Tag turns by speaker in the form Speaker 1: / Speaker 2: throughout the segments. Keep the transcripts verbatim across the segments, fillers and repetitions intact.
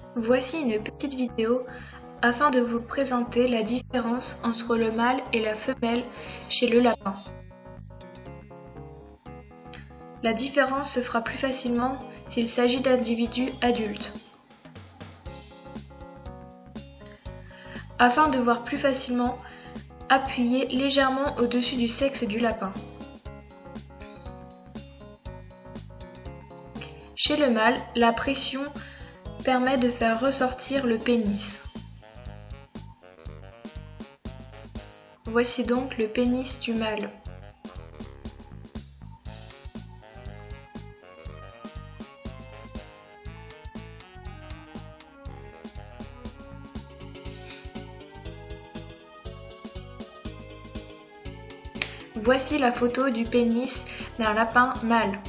Speaker 1: Voici une petite vidéo afin de vous présenter la différence entre le mâle et la femelle chez le lapin. La différence se fera plus facilement s'il s'agit d'individus adultes. Afin de voir plus facilement, appuyez légèrement au-dessus du sexe du lapin. Chez le mâle, la pression permet de faire ressortir le pénis. Voici donc le pénis du mâle. Voici la photo du pénis d'un lapin mâle.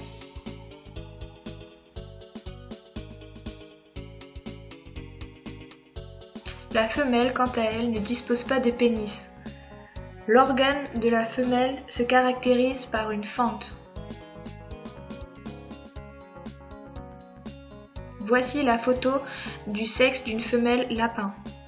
Speaker 1: La femelle, quant à elle, ne dispose pas de pénis. L'organe de la femelle se caractérise par une fente. Voici la photo du sexe d'une femelle lapin.